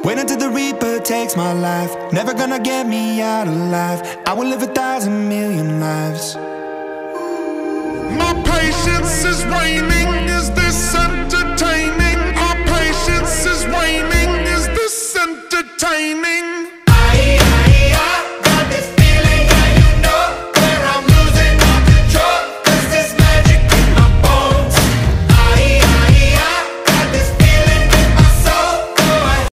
Wait until the Reaper takes my life. Never gonna get me out alive. I will live 1,000,000,000 lives. My patience is waning.